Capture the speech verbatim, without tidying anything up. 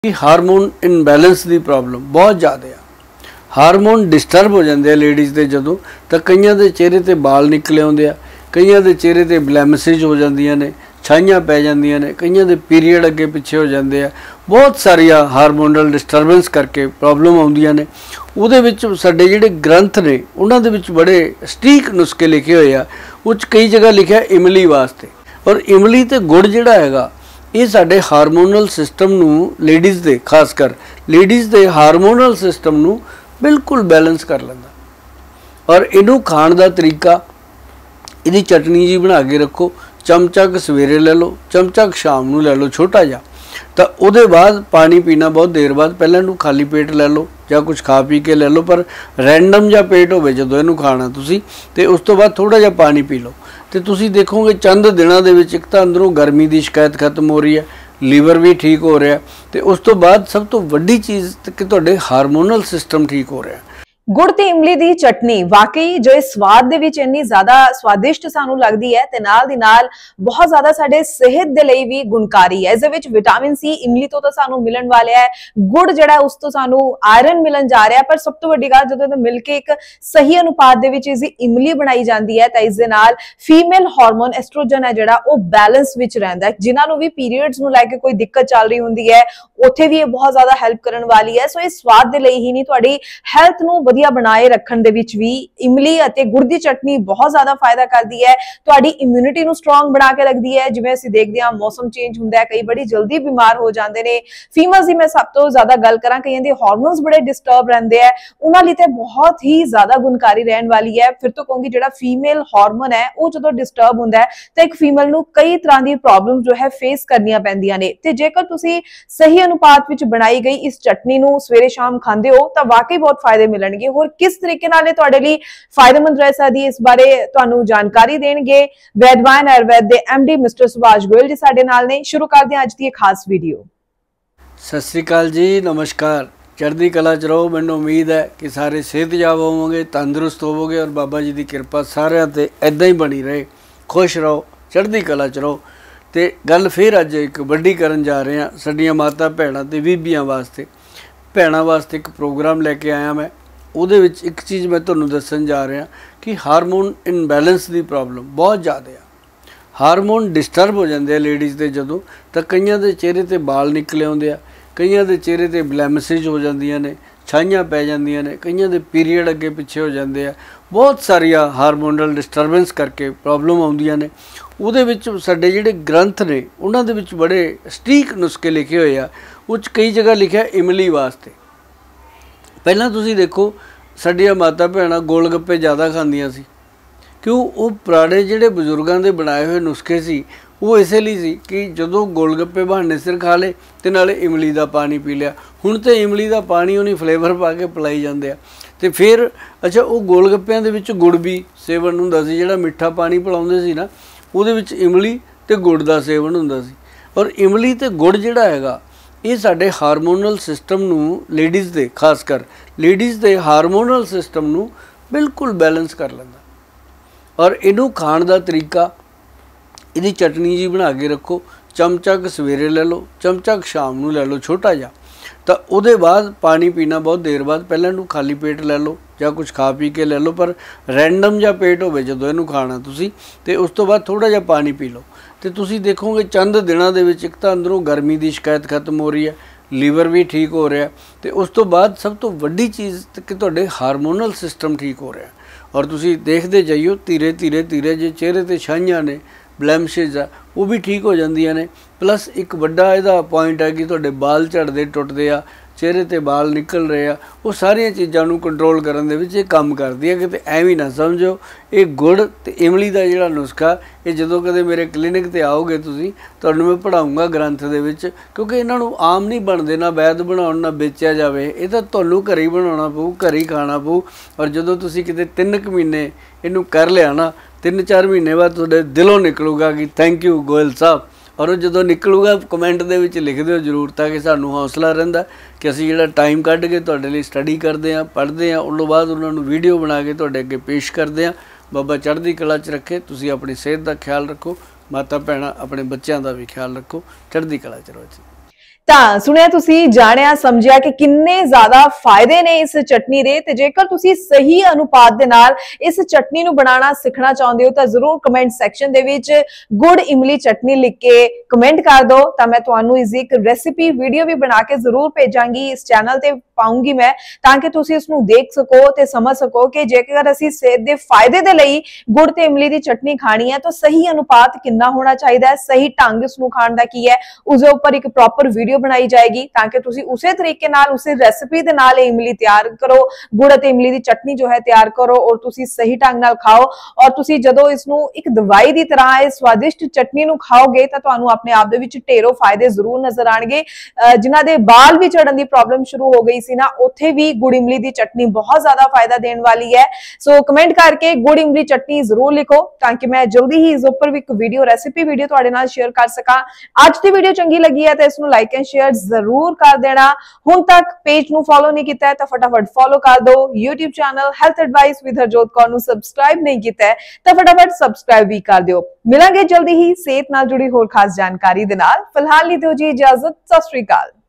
कि hormone imbalance की problem बहुत ज़्यादा है। हारमोन डिस्टर्ब हो जाते हैं लेडीज़ के जदों, तो कईयां दे चेहरे ते बाल निकले आउंदे आ, कईयां दे चेहरे ते ब्लैमिसेज हो जांदियां ने, छाइयां पै जांदियां ने, कईयां दे पीरीयड अगे पिछे हो जाते हैं। बहुत सारिया हारमोनल डिस्टर्बेंस करके प्रॉब्लम आउंदियां ने। उहदे विच साडे जिहड़े ग्रंथ ने उन्हां दे विच बड़े सटीक नुस्खे लिखे हुए आ। उच कई जगह लिखा इमली वास्ते, और इमली ते गुड़ जिहड़ा हैगा ये साडे हारमोनल सिस्टम नू लेडीज़ दे खासकर लेडीज़ दे हारमोनल सिस्टम नू बिल्कुल बैलेंस कर लैंदा। और इनू खाण दा तरीका, इहदी चटनी जी बना के रखो, चमचा क सवेरे ले लो, चमचा क शाम नू ले लो छोटा जा, तो उहदे बाद पानी पीना बहुत देर बाद, पहले इनू खाली पेट ले लो या कुछ खा पी के ले लो, पर रैंडम जा पेट होवे जदों इनू खाना तुसी, ते उस तो बाद थोड़ा जा पानी पी लो, तो तुसी देखोगे चंद दिनों के विच एक तो अंदरों गर्मी की शिकायत खत्म हो रही है, लीवर भी ठीक हो रहा है, तो उस तो बाद सब तो वड्डी चीज़ कि तुहाडे हारमोनल सिस्टम ठीक हो रहा है। गुड़ ते इमली दी चटनी वाकई जो इस स्वाद दे विच इन्नी ज्यादा स्वादिष्ट सानू लगदी है ते नाल दी नाल बहुत ज्यादा साडे सेहत दे लई भी गुणकारी है। इस दे विच विटामिन सी इमली तो तो सानू मिलण वाले है, गुड़ जिहड़ा उस तो सानू आयरन मिलन जा रहा है, पर सब तो वड्डी गल जदों मिल के एक सही अनुपात दे विच इसदी इमली बनाई जांदी है तां इस दे नाल फीमेल हार्मोन एस्ट्रोजन है जिहड़ा वो बैलेंस विच रहिंदा है। जिन्हां नू भी पीरियड्स नू लैके कोई दिक्कत चल रही हुंदी है उत्थे भी ये बहुत ज्यादा हेल्प करन वाली है। सो इस स्वाद दे लई ही नहीं, तुहाडी हेल्थ नू वधिया बनाए रखण दे विच भी इमली अते गुड़ दी चटनी बहुत ज्यादा फायदा करदी है। तुहाडी इम्यूनिटी नू स्ट्रॉन्ग बना के रखदी है। जिवें असीं देखदे हां मौसम चेंज हुंदा है, कई बड़ी जल्दी बीमार हो जांदे ने। फीमेल्स दी मैं सब तो ज्यादा गल करां, कईयां दे हार्मोन्स बड़े डिस्टर्ब रहिंदे है, उन्हां लई ते बहुत ही ज्यादा गुणकारी रहण वाली है। फिर तो कहूंगी जिहड़ा फीमेल हार्मोन है वो जदों डिस्टर्ब हुंदा है ते एक फीमेल नू कई तरह दी प्रॉब्लम जो है फेस करनियां पैंदियां ने। ते जेकर तुसीं सही अनुपात विच बनाई गई इस चटनी नू सवेरे शाम खांदे हो तां वाकई बहुत फायदे मिलणगे। होर किस तरीके नाल तुहाडे लई फायदेमंद रह सकदी, इस बारे तुहानू जानकारी देणगे वैदवान आयुर्वेद दे एमडी मिस्टर सुभाष गोयल जी साडे नाल ने। शुरू करदे हां अज दी खास वीडियो। सत श्री अकाल जी, नमस्कार, चढ़दी कला च रहो। मैनूं उम्मीद है कि सारे सेहतयाब होवोगे, तंदुरुस्त होवोगे और बाबा जी की कृपा सारिਆਂ ते इदां ही बनी रहे। खुश रहो, चढ़दी कला च रहो। तो गल फिर अज एक वड्डी करन जा रहे हैं साडियां माता भैणां ते बीबियां वास्ते। भैणां वास्ते एक प्रोग्राम लैके आया मैं, उहदे विच एक चीज़ मैं तुहानूं दस्सण जा रहा कि हारमोन इनबैलेंस की प्रॉब्लम बहुत ज़्यादा है। हारमोन डिस्टर्ब हो जाते हैं लेडीज़ के जदों, तो कईयां दे चेहरे ते बाल निकले आउंदे आ, कईयां दे चेहरे ते ब्लैमिसेज हो जांदियां ने, छाइयां पै जांदियां ने, कईयां दे पीरीयड अगे पिछे हो जाते हैं। बहुत सारिया हारमोनल डिस्टर्बेंस करके प्रॉब्लम आउंदियां ने। उहदे विच साडे जिहड़े ग्रंथ ने उन्हां दे विच बड़े सटीक नुस्खे लिखे हुए आ। उच कई जगह लिखा इमली वास्ते। पहलां तुसीं देखो साडियां माता भैणां गोल गप्पे ज़्यादा खांदियां सी, क्यों? वो पुराने जिहड़े बजुर्गां दे बनाए हुए नुस्खे सी वो इस लई सी कि जदों गोल गप्पे बहाने सिर खा ले ते नाले इमली दा पानी पी लिया। हुण ते इमली दा पानी उन्हीं फ्लेवर पा के पिलाई जांदे आ। ते फिर अच्छा वो गोल गप्पिਆਂ ਦੇ ਵਿੱਚ गुड़ भी सेवन हुंदा सी, जिहड़ा मिठा पानी पिलाउंदे सी ना ਉਹਦੇ ਵਿੱਚ इमली ते गुड़ ਦਾ सेवन हुंदा सी। और इमली ते गुड़ जिहड़ा हैगा ये साडे हारमोनल सिस्टम नू लेडीज़ दे खासकर लेडीज़ दे हारमोनल सिस्टम नू बिल्कुल बैलेंस कर लैंदा। और इनू खाण दा तरीका, इहदी चटनी जी बना के रखो, चमचा क सवेरे ले लो, चमचा क शाम नू ले लो छोटा जा, तो उहदे बाद पानी पीना बहुत देर बाद, पहले इनू खाली पेट ले लो या कुछ खा पी के ले लो, पर रैंडम जा पेट होवे जदों इनू खाना तुसी, ते उस तो बाद थोड़ा जा पानी पी लो, तो तुसी देखोगे चंद दिनों के विच एक तो अंदरों गर्मी की शिकायत खत्म हो रही है, लीवर भी ठीक हो रहा है, तो उस तो बाद सब तो वड्डी चीज़ कि तुहाडे हारमोनल सिस्टम ठीक हो रहा है। और तुसी देखते जाइयो धीरे धीरे धीरे जे चेहरे ते छाइयां ने, ब्लैमिशेज आ वो भी ठीक हो जांदियां ने। प्लस एक वड्डा इहदा पॉइंट है कि तुहाडे बाल झड़दे टुटदे आ, चेहरे ते बाल निकल रहे आ, वो सारियां चीज़ां नूं कंट्रोल करन दे विच काम करदी है। किते एवें ना समझो ये गुड़ ते इमली दा जिहड़ा नुस्खा ये जदों कदे मेरे क्लीनिक ते आओगे तुसीं, तुहानूं मैं पढ़ाऊँगा ग्रंथ दे विच, क्योंकि इन्हां नूं आम नहीं बनदे, ना वैद बनाउण ना बेचिया जावे, ये तां तुहानूं घरे ही बनाउणा पऊ, घरे ही खाना पऊ। और जदों तुसीं किते तीन क महीने इहनूं कर लिया ना, तीन चार महीने बाद तुहाडे दिलों निकलूगा कि थैंक यू गोयल साहब। और जो निकलूगा कमेंट दे विच लिख दिओ जरूर, ताकि सानूं हौसला रहिंदा कि असीं जिहड़ा टाइम कढ के तुहाडे लई स्टडी करदे हां, पढ़दे हां, उस तों बाद उन्हां नूं वीडियो बना के तुहाडे अगे पेश करदे हां। बाबा चढ़दी कला च रखे, तुसीं अपनी सेहत दा ख्याल रखो, माता भैणां अपने बच्चों का भी ख्याल रखो, चढ़दी कला च रहो जी। ਤਾਂ ਸੁਣਿਆ ਤੁਸੀਂ, ਜਾਣਿਆ ਸਮਝਿਆ ਕਿ ਕਿੰਨੇ ਜ਼ਿਆਦਾ ਫਾਇਦੇ ਨੇ ਇਸ ਚਟਨੀ ਦੇ। ਤੇ ਜੇਕਰ ਤੁਸੀਂ ਸਹੀ ਅਨੁਪਾਤ ਦੇ ਨਾਲ ਇਸ ਚਟਨੀ ਨੂੰ ਬਣਾਉਣਾ ਸਿੱਖਣਾ ਚਾਹੁੰਦੇ ਹੋ ਤਾਂ ਜ਼ਰੂਰ ਕਮੈਂਟ ਸੈਕਸ਼ਨ ਦੇ ਵਿੱਚ ਗੁੜ ਇਮਲੀ ਚਟਨੀ ਲਿਖ ਕੇ ਕਮੈਂਟ ਕਰ ਦਿਓ, ਤਾਂ ਮੈਂ ਤੁਹਾਨੂੰ ਇਸ ਦੀ ਇੱਕ ਰੈਸਿਪੀ ਵੀਡੀਓ ਵੀ ਬਣਾ ਕੇ ਜ਼ਰੂਰ ਭੇਜਾਂਗੀ, ਇਸ ਚੈਨਲ ਤੇ ਪਾਉਂਗੀ ਮੈਂ, ਤਾਂ ਕਿ ਤੁਸੀਂ ਇਸ ਨੂੰ ਦੇਖ ਸਕੋ ਤੇ ਸਮਝ ਸਕੋ ਕਿ ਜੇਕਰ ਅਸੀਂ ਸਿਹਤ ਦੇ ਫਾਇਦੇ ਦੇ ਲਈ ਗੁੜ ਤੇ ਇਮਲੀ ਦੀ ਚਟਨੀ ਖਾਣੀ ਹੈ ਤਾਂ ਸਹੀ ਅਨੁਪਾਤ ਕਿੰਨਾ ਹੋਣਾ ਚਾਹੀਦਾ ਹੈ, ਸਹੀ ਢੰਗ ਇਸ ਨੂੰ ਖਾਣ ਦਾ ਕੀ ਹੈ, ਉਸ ਦੇ ਉੱਪਰ ਇੱਕ ਪ੍ਰੋਪਰ ਵੀਡੀਓ ਬਣਾਈ ਜਾਏਗੀ ਤਾਂ ਕਿ ਤੁਸੀਂ ਉਸੇ ਤਰੀਕੇ ਨਾਲ ਉਸੇ ਰੈਸਿਪੀ ਦੇ ਨਾਲ ਇਮਲੀ ਤਿਆਰ ਕਰੋ, ਗੁੜ ਅਤੇ ਇਮਲੀ ਦੀ ਚਟਨੀ ਜੋ ਹੈ ਤਿਆਰ ਕਰੋ ਔਰ ਤੁਸੀਂ ਸਹੀ ਢੰਗ ਨਾਲ ਖਾਓ। ਔਰ ਤੁਸੀਂ ਜਦੋਂ ਇਸ ਨੂੰ ਇੱਕ ਦਵਾਈ ਦੀ ਤਰ੍ਹਾਂ ਇਹ ਸਵਾਦਿਸ਼ਟ ਚਟਨੀ ਨੂੰ ਖਾਓਗੇ ਤਾਂ ਤੁਹਾਨੂੰ ਆਪਣੇ ਆਪ ਦੇ ਵਿੱਚ ਢੇਰੋਂ ਫਾਇਦੇ ਜ਼ਰੂਰ ਨਜ਼ਰ ਆਣਗੇ। ਜਿਨ੍ਹਾਂ ਦੇ ਬਾਲ ਵੀ ਝੜਨ ਦੀ ਪ੍ਰੋਬਲਮ ਸ਼ੁਰੂ ਹੋ ਗਈ ਸੀ ਨਾ, ਉੱਥੇ ਵੀ ਗੁੜ ਇਮਲੀ ਦੀ ਚਟਨੀ ਬਹੁਤ ਜ਼ਿਆਦਾ ਫਾਇਦਾ ਦੇਣ ਵਾਲੀ ਹੈ। ਸੋ ਕਮੈਂਟ ਕਰਕੇ ਗੁੜ ਇਮਲੀ ਚਟਨੀ ਜ਼ਰੂਰ ਲਿਖੋ ਤਾਂ ਕਿ ਮੈਂ ਜਲਦੀ ਹੀ ਇਸ ਉੱਪਰ ਵੀ ਇੱਕ ਵੀਡੀਓ ਰੈਸਿਪੀ ਵੀਡੀਓ ਤੁਹਾਡੇ ਨਾਲ ਸ਼ੇਅਰ ਕਰ ਸਕਾਂ। ਅੱਜ ਦੀ ਵੀਡੀਓ ਚੰਗੀ ਲੱਗੀ ਹੈ ਤਾਂ ਇਸ ਨੂੰ ਲਾਈਕ ਐਂਡ ਸ਼ੇਅਰ ਜ਼ਰੂਰ ਕਰ ਦੇਣਾ। ਹੁਣ ਤੱਕ ਪੇਜ ਨੂੰ ਫੋਲੋ ਨਹੀਂ ਕੀਤਾ ਹੈ ਤਾਂ ਫਟਾਫਟ ਫੋਲੋ ਕਰ ਦਿਓ। YouTube channel health advice with Harjot Kaur ਨੂੰ ਸਬਸਕ੍ਰਾਈਬ ਨਹੀਂ ਕੀਤਾ ਹੈ ਤਾਂ ਫਟਾਫਟ ਸਬਸਕ੍ਰਾਈਬ ਵੀ ਕਰ ਦਿਓ। ਮਿਲਾਂਗੇ ਜਲਦੀ ਹੀ ਸਿਹਤ ਨਾਲ ਜੁੜੀ ਹੋਰ ਖਾਸ ਜਾਣਕਾਰੀ ਦੇ ਨਾਲ। ਫਿਲਹਾਲ ਲਈ ਦਿਓ ਜੀ ਇਜਾਜ਼ਤ। ਸਤਿ ਸ਼੍ਰੀ ਅਕਾਲ।